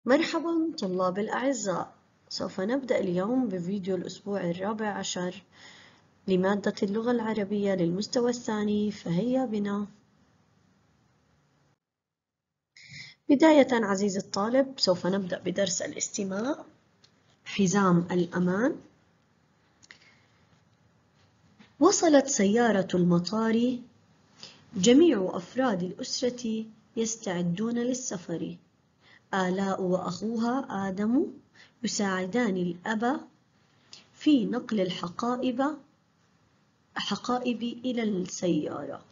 مرحبا طلاب الأعزاء، سوف نبدأ اليوم بفيديو الأسبوع الرابع عشر لمادة اللغة العربية للمستوى الثاني، فهيا بنا. بداية عزيزي الطالب، سوف نبدأ بدرس الاستماع. حزام الأمان. وصلت سيارة المطار، جميع أفراد الأسرة يستعدون للسفر. آلاء وأخوها آدم يساعدان الأب في نقل الحقائب إلى السيارة.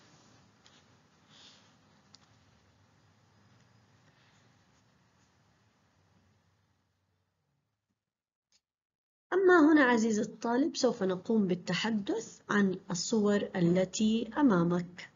أما هنا عزيزي الطالب سوف نقوم بالتحدث عن الصور التي أمامك.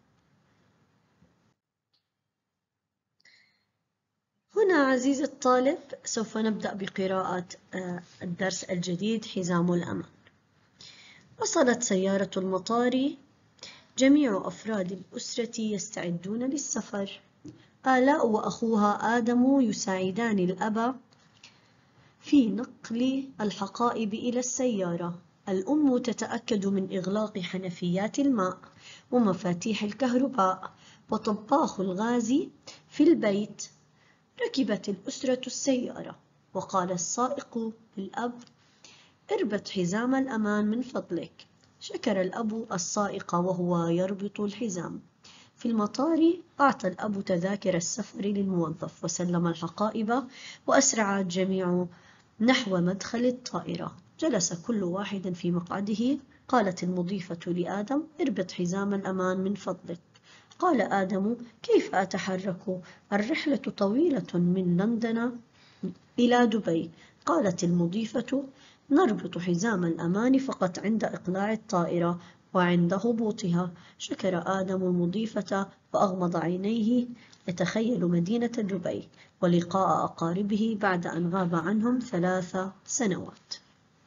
هنا عزيزي الطالب سوف نبدأ بقراءة الدرس الجديد حزام الأمان. وصلت سيارة المطار، جميع أفراد الأسرة يستعدون للسفر. آلاء وأخوها آدم يساعدان الأب في نقل الحقائب إلى السيارة. الأم تتأكد من إغلاق حنفيات الماء ومفاتيح الكهرباء وطباخ الغاز في البيت. ركبت الأسرة السيارة، وقال السائق للأب: اربط حزام الأمان من فضلك. شكر الأب السائق وهو يربط الحزام. في المطار أعطى الأب تذاكر السفر للموظف وسلم الحقائب، وأسرع الجميع نحو مدخل الطائرة. جلس كل واحد في مقعده. قالت المضيفة لآدم: اربط حزام الأمان من فضلك. قال آدم: كيف أتحرك؟ الرحلة طويلة من لندن إلى دبي. قالت المضيفة: نربط حزام الأمان فقط عند إقلاع الطائرة وعند هبوطها. شكر آدم المضيفة وأغمض عينيه يتخيل مدينة دبي ولقاء أقاربه بعد أن غاب عنهم 3 سنوات.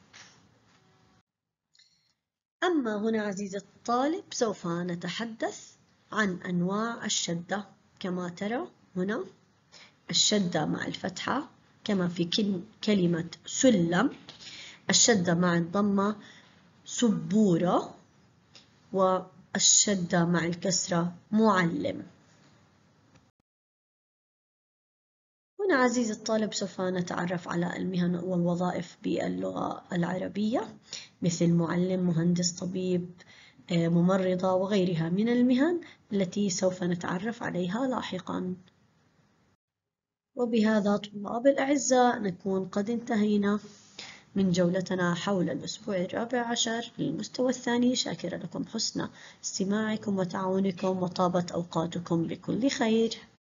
أما هنا عزيزي الطالب سوف نتحدث عن أنواع الشدة. كما ترى هنا الشدة مع الفتحة كما في كلمة سلم، الشدة مع الضمة سبورة، والشدة مع الكسرة معلم. هنا عزيزي الطالب سوف نتعرف على المهن والوظائف باللغة العربية، مثل معلم، مهندس، طبيب، ممرضة وغيرها من المهن التي سوف نتعرف عليها لاحقاً. وبهذا طلاب الأعزاء نكون قد انتهينا من جولتنا حول الأسبوع الرابع عشر للمستوى الثاني. شاكرة لكم حسن استماعكم وتعاونكم، وطابت أوقاتكم بكل خير.